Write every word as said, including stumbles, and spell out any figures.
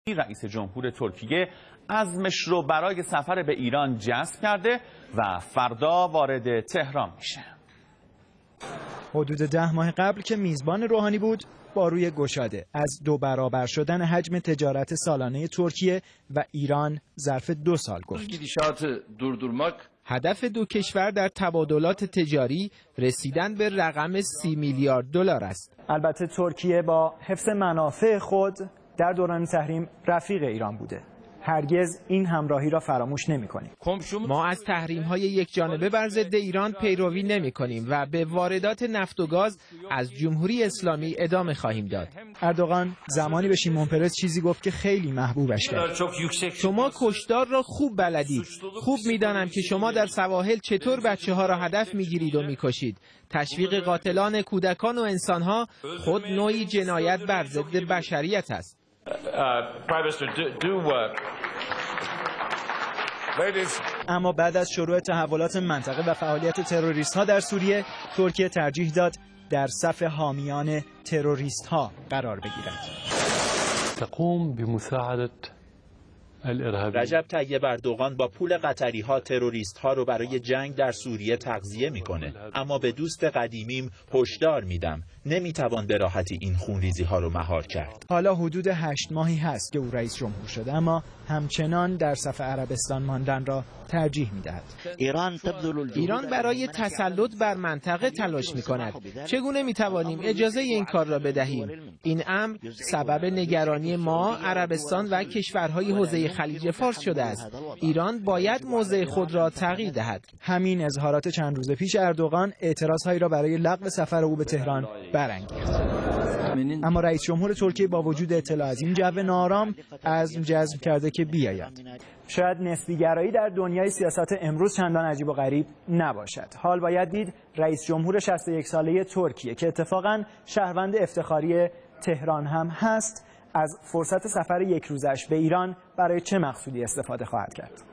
رئیس جمهور ترکیه عزمش رو برای سفر به ایران جزم کرده و فردا وارد تهران میشه. حدود ده ماه قبل که میزبان روحانی بود، با روی گشاده از دو برابر شدن حجم تجارت سالانه ترکیه و ایران ظرف دو سال گفت. هدف دو کشور در تبادلات تجاری رسیدن به رقم سی میلیارد دلار است. البته ترکیه با حفظ منافع خود در دوران تحریم رفیق ایران بوده. هرگز این همراهی را فراموش نمی‌کنیم. ما از تحریم‌های یک جانبه بر ضد ایران پیروی نمی‌کنیم و به واردات نفت و گاز از جمهوری اسلامی ادامه خواهیم داد. اردوغان زمانی به شیمون پرس چیزی گفت که خیلی محبوبش کرد. شما کشتار را خوب بلدید. خوب می‌دانم که شما در سواحل چطور بچه‌ها را هدف می‌گیرید و می‌کشید. تشویق قاتلان کودکان و انسان‌ها خود نوعی جنایت بر ضد بشریت است. اما بعد از شروع تحولات منطقه و فعالیت تروریست ها در سوریه، ترکیه ترجیح داد در صف حامیان تروریست ها قرار بگیرد. تقوم بمساعدة رجب طیب اردوغان با پول قطری ها تروریست ها رو برای جنگ در سوریه تغذیه میکنه، اما به دوست قدیمیم هشدار میدم نمیتوان به راحتی این خونریزی ها رو مهار کرد. حالا حدود هشت ماهی هست که او رئیس جمهور شده، اما همچنان در صف عربستان ماندن را ترجیح میدهد. ایران برای تسلط بر منطقه تلاش میکند. چگونه میتوانیم اجازه این کار را بدهیم؟ این امر سبب نگرانی ما، عربستان و کشورهای حوزه خلیج فارس شده است. ایران باید موضع خود را تغییر دهد. همین اظهارات چند روز پیش اردوغان اعتراضهایی را برای لغو سفر او به تهران برانگیخت. اما رئیس جمهور ترکیه با وجود اطلاع از این جو ناآرام عزم جزم کرده که بیاید. شاید نسبی‌گرایی در دنیای سیاست امروز چندان عجیب و غریب نباشد. حال باید دید رئیس جمهور شصت و یک ساله ترکیه که اتفاقاً شهروند افتخاری تهران هم هست، از فرصت سفر یک روزش به ایران برای چه مقصودی استفاده خواهد کرد.